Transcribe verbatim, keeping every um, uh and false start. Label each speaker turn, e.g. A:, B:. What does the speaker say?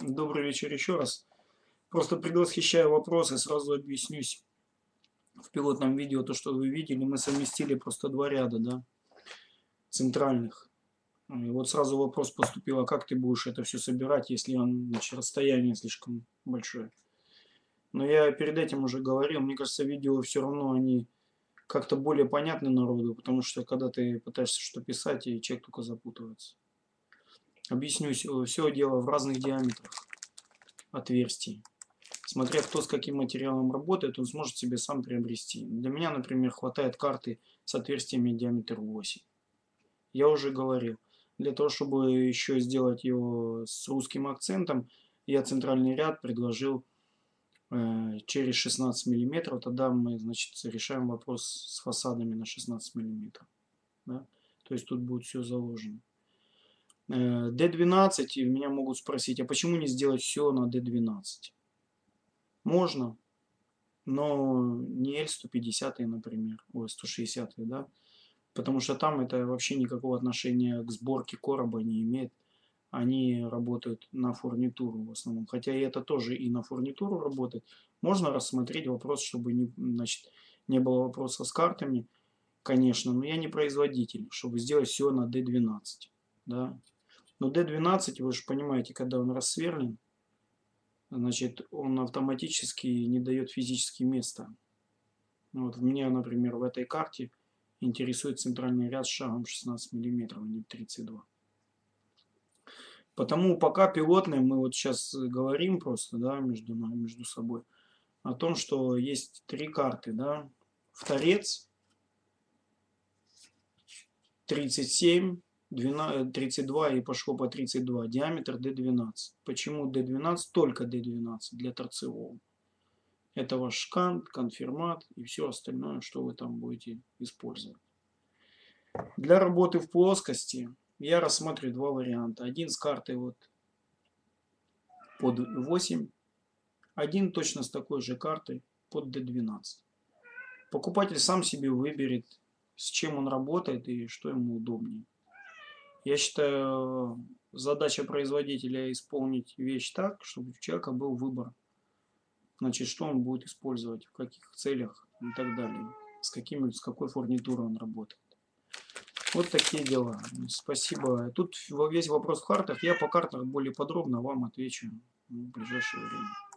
A: Добрый вечер еще раз. Просто предвосхищаю вопросы, сразу объяснюсь. В пилотном видео, то, что вы видели, мы совместили просто два ряда, да, центральных. И вот сразу вопрос поступил, а как ты будешь это все собирать, если он, значит, расстояние слишком большое. Но я перед этим уже говорил, мне кажется, видео все равно они как-то более понятны народу, потому что когда ты пытаешься что писать, и человек только запутывается. Объяснюсь, все дело в разных диаметрах отверстий. Смотря кто с каким материалом работает, он сможет себе сам приобрести. Для меня, например, хватает карты с отверстиями диаметр восемь. Я уже говорил, для того, чтобы еще сделать его с русским акцентом, я центральный ряд предложил э, через шестнадцать миллиметров. Тогда мы, значит, решаем вопрос с фасадами на шестнадцать миллиметров. Да? То есть тут будет все заложено. Э, дэ двенадцать, и меня могут спросить, а почему не сделать все на дэ двенадцать? Можно, но не эль сто пятьдесят, например, ой, сто шестьдесят, да, потому что там это вообще никакого отношения к сборке короба не имеет. Они работают на фурнитуру в основном, хотя и это тоже и на фурнитуру работает. Можно рассмотреть вопрос, чтобы не, значит, не было вопроса с картами, конечно, но я не производитель, чтобы сделать все на дэ двенадцать, да. Но дэ двенадцать, вы же понимаете, когда он рассверлен, значит, он автоматически не дает физически места. Вот меня, например, в этой карте интересует центральный ряд с шагом шестнадцать миллиметров, а не тридцать два. Потому пока пилотные мы вот сейчас говорим просто, да, между, между собой о том, что есть три карты, да, в торец тридцать семь, двенадцать, тридцать два и пошло по тридцать два, диаметр дэ двенадцать. Почему дэ двенадцать? Только дэ двенадцать для торцевого. Это ваш шкант, конфирмат и все остальное, что вы там будете использовать. Для работы в плоскости я рассматриваю два варианта. Один с картой вот под восемь, один точно с такой же картой под дэ двенадцать. Покупатель сам себе выберет, с чем он работает и что ему удобнее. Я считаю, задача производителя исполнить вещь так, чтобы у человека был выбор. Значит, что он будет использовать, в каких целях и так далее. С, какими, с какой фурнитурой он работает. Вот такие дела. Спасибо. Тут весь вопрос в картах. Я по картах более подробно вам отвечу в ближайшее время.